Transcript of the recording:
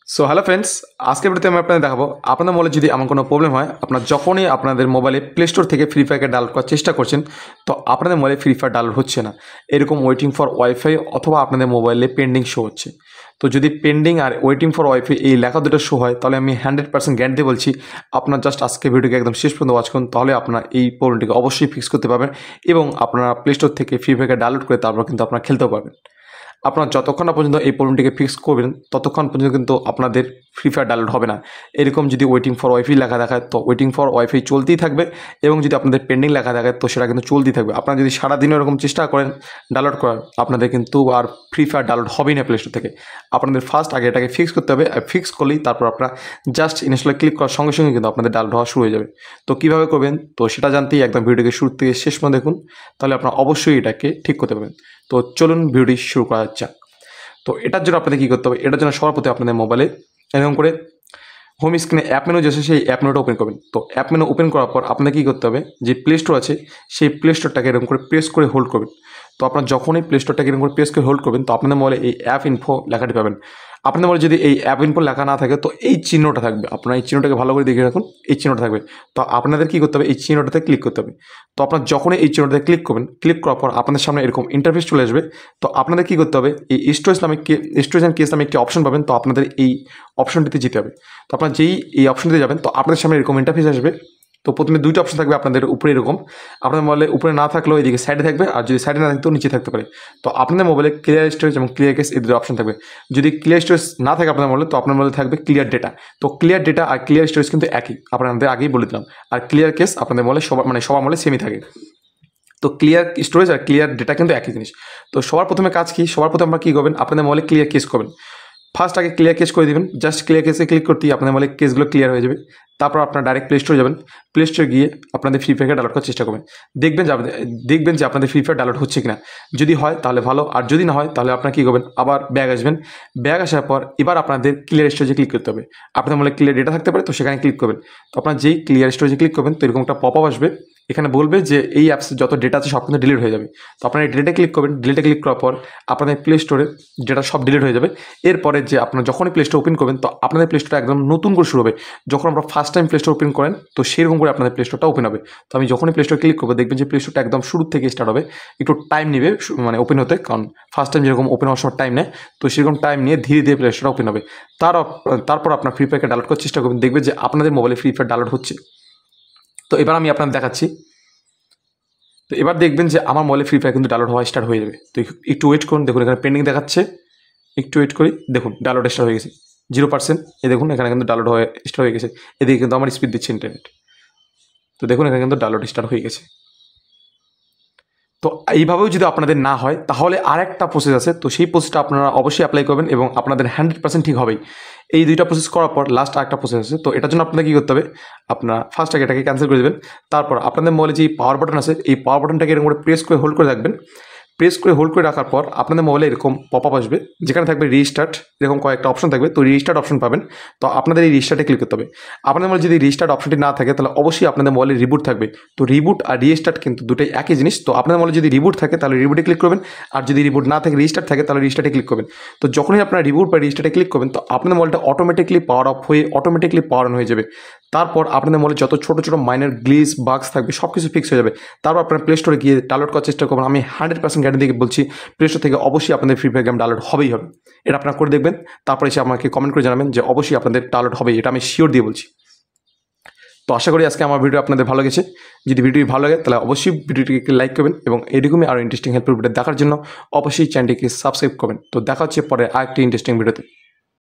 So hello friends, আজকের ভিডিওতে আমি আপনাদের দেখাবো আপনাদের মোবাইলে যদি এমন কোনো প্রবলেম হয়, আপনার যখনই আপনাদের মোবাইলে প্লে স্টোর থেকে ফ্রি ফায়ারকে ডাউনলোড করার চেষ্টা করছেন, তো আপনাদের মোবাইলে ফ্রি ফায়ার ডাউনলোড হচ্ছে না, এরকম ওয়েটিং ফর ওয়াইফাই অথবা আপনাদের মোবাইলে পেন্ডিং শো হচ্ছে। তো যদি পেন্ডিং আর ওয়েটিং ফর ওয়াইফাই এই লেখা দুটো শো হয়, তাহলে আমি 100% গ্যারান্টি বলছি আপনার জাস্ট আজকে ভিডিওকে একদম শেষ পর্যন্ত ওয়াচ করুন, তাহলে আপনার এই প্রবলেমটিকে অবশ্যই ফিক্স করতে পারবেন এবং আপনারা প্লে স্টোর থেকে ফ্রি ফায়ারকে ডাউনলোড করে তারপর কিন্তু আপনারা খেলতেও পারবেন। আপনার যতক্ষণ না পর্যন্ত এই প্রবলেমটিকে ফিক্স করবেন, ততক্ষণ পর্যন্ত কিন্তু আপনাদের ফ্রি ফায়ার ডাউনলোড হবে না। এরকম যদি ওয়েটিং ফর ওয়াইফাই লেখা দেখায়, তো ওয়েটিং ফর ওয়াইফাই চলতেই থাকবে, এবং যদি আপনাদের পেন্ডিং লেখা দেখায়, তো সেটা কিন্তু চলতেই থাকবে। আপনারা যদি সারাদিনও এরকম চেষ্টা করেন ডাউনলোড করার, আপনাদের কিন্তু আর ফ্রি ফায়ার ডাউনলোড হবেই না প্লে স্টোর থেকে। আপনাদের ফার্স্ট আগে এটাকে ফিক্স করতে হবে, আর ফিক্স করলেই তারপর আপনারা জাস্ট ইনস্টলে ক্লিক করার সঙ্গে সঙ্গে কিন্তু আপনাদের ডাউনলোড হওয়া শুরু হয়ে যাবে। তো কীভাবে করবেন, তো সেটা জানতেই একদম ভিডিওকে শুরু থেকে শেষ পর্যন্ত দেখুন, তাহলে আপনারা অবশ্যই এটাকে ঠিক করতে পারবেন। তো চলুন ভিডিওটি শুরু করা যাক। তো এটার জন্য আপনাদের কী করতে হবে, এটার জন্য সবার প্রতি আপনাদের মোবাইলে এরকম করে হোম স্ক্রিনে অ্যাপ মেনু যেসে সেই অ্যাপ মেনুটা ওপেন করবেন। তো অ্যাপ মেনু ওপেন করার পর আপনাদের কী করতে হবে, যে প্লে স্টোর আছে সেই প্লে স্টোরটাকে এরকম করে প্রেস করে হোল্ড করবেন। তো আপনার যখনই প্লে স্টোরটাকে এরকম করে প্রেস করে হোল্ড করবেন, তো আপনাদের মোবাইলে এই অ্যাপ ইনফো লেখাটি পাবেন। আপনাদের মোবাইলে যদি এই অ্যাপ ইনফো লেখা না থাকে, তো এই চিহ্নটা থাকবে, আপনার এই চিহ্নটাকে ভালো করে দেখে রাখুন, এই চিহ্নটা থাকবে। তো আপনাদের কী করতে হবে, এই চিহ্নটাতে ক্লিক করতে হবে। তো আপনার যখনই এই চিহ্নটাতে ক্লিক করবেন, ক্লিক করার পর আপনাদের সামনে এরকম ইন্টারফেস চলে আসবে। তো আপনাদের কী করতে হবে, এই স্টোরেজ অ্যান্ড কেস নামে একটি অপশন পাবেন। তো আপনাদের এই অপশনটিতে যেতে হবে। তো আপনার যেই এই অপশনটিতে যাবেন, তো আপনাদের সামনে এরকম ইন্টারফেস আসবে। তো প্রথমে দুইটা অপশন থাকবে আপনাদের উপরে, এরকম আপনাদের মোবাইলে উপরে না থাকলেও এদিকে সাইডে থাকবে, আর যদি সাইডে না থাকতেও নিচে থাকতে পারে। তো আপনাদের মোবাইলে ক্লিয়ার স্টোরেজ এবং ক্লিয়ার কেস এই দুটো অপশন থাকবে। যদি ক্লিয়ার স্টোরেজ না থাকে আপনাদের মোবাইলে, তো আপনার মোবাইলে থাকবে ক্লিয়ার ডেটা। তো ক্লিয়ার ডেটা আর ক্লিয়ার স্টোরেজ কিন্তু একই, আপনাদের আগেই বলে দিলাম। আর ক্লিয়ার কেস আপনাদের মোবাইলে সবার মোবাইলে সেমই থাকে। তো ক্লিয়ার স্টোরেজ আর ক্লিয়ার ডেটা কিন্তু একই জিনিস। তো সবার প্রথমে কাজ কি, সবার প্রথমে আপনারা কী করবেন, আপনাদের মোবাইলে ক্লিয়ার কেস করবেন। ফার্স্ট আগে ক্লিয়ার কেস করে দিবেন, জাস্ট ক্লিয়ার কেসে ক্লিক করতেই আপনাদের মোবাইলে কেসগুলো ক্লিয়ার হয়ে যাবে। তারপর আপনার ডাইরেক্ট প্লে স্টোরে যাবেন, প্লে স্টোরে গিয়ে আপনাদের ফ্রি ফায়ারকে ডাউনলোড করার চেষ্টা করবেন। দেখবেন যে আপনাদের ফ্রি ফায়ার ডাউনলোড হচ্ছে কিনা। যদি হয় তাহলে ভালো, আর যদি না হয় তাহলে আপনারা কী করবেন, আবার ব্যাগ আসবেন। ব্যাগ আসার পর এবার আপনাদের ক্লিয়ার স্টোরেজে ক্লিক করতে হবে। আপনাদের মোবাইলে ক্লিয়ার ডেটা থাকতে পারে, তো সেখানে ক্লিক করবেন। তো আপনার যেই ক্লিয়ার স্টোরেজে ক্লিক করবেন, তো এরকম একটা পপ আপ আসবে, এখানে বলবে যে এই অ্যাপসে যত ডেটা আছে সব কিন্তু ডিলিট হয়ে যাবে। তো আপনারা এই ডেটা ক্লিক করবেন, ডিলিটে ক্লিক করার পর আপনাদের প্লে স্টোরে ডেটা সব ডিলিট হয়ে যাবে। এরপরে যে আপনারা যখনই প্লে স্টোর ওপেন করবেন, তো আপনাদের প্লে স্টোরটা একদম নতুন করে শুরু হবে। যখন আমরা first time play store open করেন, তো সেরকম করে আপনাদের প্লে স্টোরটা ওপেন হবে। তো আমি যখনই প্লে স্টোর ক্লিক করবো, দেখবেন যে প্লে স্টোরটা একদম শুরু থেকে স্টার্ট হবে। একটু টাইম নেবে মানে ওপেন হতে, কারণ ফার্স্ট টাইম যেরকম ওপেন হওয়ার সময় টাইম নেয়, তো সেরকম টাইম নিয়ে ধীরে ধীরে প্লে স্টোরটা ওপেন হবে। তারপর আপনার ফ্রি ফায়ারকে ডাউনলোড করার চেষ্টা করবেন, দেখবেন যে আপনাদের মোবাইলে ফ্রি ফায়ার ডাউনলোড হচ্ছে। তো এবার আমি আপনাদের দেখাচ্ছি। তো এবার দেখবেন যে আমার মোবাইলে ফ্রি ফায়ার কিন্তু ডাউনলোড হওয়া স্টার্ট হয়ে যাবে। তো একটু ওয়েট করুন, দেখুন এখানে পেন্ডিং দেখাচ্ছে, একটু ওয়েট করি, দেখুন ডাউনলোড স্টার্ট হয়ে গেছে 0%। এ দেখুন এখানে কিন্তু ডাউনলোড হয়ে স্টার্ট হয়ে গেছে। এদিকে কিন্তু আমার স্পিড দিচ্ছে ইন্টারনেট। তো দেখুন এখানে কিন্তু ডাউনলোড স্টার্ট হয়ে গেছে। তো এইভাবেও যদি আপনাদের না হয়, তাহলে আরেকটা প্রসেস আছে। তো সেই প্রসেসটা আপনারা অবশ্যই অ্যাপ্লাই করবেন এবং আপনাদের 100% ঠিক হবেই। এই দুইটা প্রসেস করার পর লাস্ট আরেকটা প্রসেস আছে। তো এটার জন্য আপনাদের কী করতে হবে, আপনারা ফার্স্ট আগে এটাকে ক্যান্সেল করে দেবেন। তারপর আপনাদের মোবাইলে যে পাওয়ার বাটন আছে, এই পাওয়ার বাটনটাকে এরকম করে প্রেস করে হোল্ড করে রাখবেন। প্রেস করে হোল্ড করে রাখার পর আপনাদের মোবাইলে এরকম পপ আপ আসবে, যেখানে থাকবে রিস্টার্ট, এরকম কয়েকটা অপশন থাকবে। তো রিস্টার্ট অপশন পাবেন। তো আপনাদের এই রিস্টার্টে ক্লিক করতে হবে। আপনাদের মোবাইলে যদি রিস্টার্ট অপশনটি না থাকে, তাহলে অবশ্যই আপনাদের মোবাইলে রিবুট থাকবে। তো রিবুট আর রিস্টার্ট কিন্তু দুটোই একই জিনিস। তো আপনাদের মোবাইলে যদি রিবুট থাকে, তাহলে রিবুটে ক্লিক করবেন, আর যদি রিবুট না থাকে, রিস্টার্ট থাকে, তাহলে রিস্টার্টে ক্লিক করবেন। তো যখনই আপনারা রিবুট বা রিস্টার্টে ক্লিক করবেন, তো আপনাদের মোবাইলটা অটোমেটিকলি পাওয়ার অফ হয়ে অটোমেটিকলি পাওয়ার অন হয়ে যাবে। তারপর আপনাদের মোবাইলে যত ছোটো ছোটো মাইনার গ্লিচ বাগস থাকবে, সব কিছু ফিক্স হয়ে যাবে। তারপর আপনারা প্লে স্টোরে গিয়ে ডাউনলোড করার চেষ্টা করবেন। আমি 100% গ্যারান্টি দিয়ে বলছি, প্লে স্টোর থেকে অবশ্যই আপনাদের ফ্রি ফায়ার গেম ডাউনলোড হবেই হবে। এটা আপনারা করে দেখবেন, তারপরে এসে আমাকে কমেন্ট করে জানাবেন যে অবশ্যই আপনাদের ডাউনলোড হবে, এটা আমি শিওর দিয়ে বলছি। তো আশা করি আজকে আমার ভিডিও আপনাদের ভালো লেগেছে। যদি ভিডিওটি ভালো লাগে, তাহলে অবশ্যই ভিডিওটিকে লাইক করবেন এবং এরকমই আরও ইন্টারেস্টিং হেল্পফুল ভিডিও দেখার জন্য অবশ্যই চ্যানেলটিকে সাবস্ক্রাইব করবেন। তো দেখা হচ্ছে পরে আরেকটি ইন্টারেস্টিং ভিডিওতে।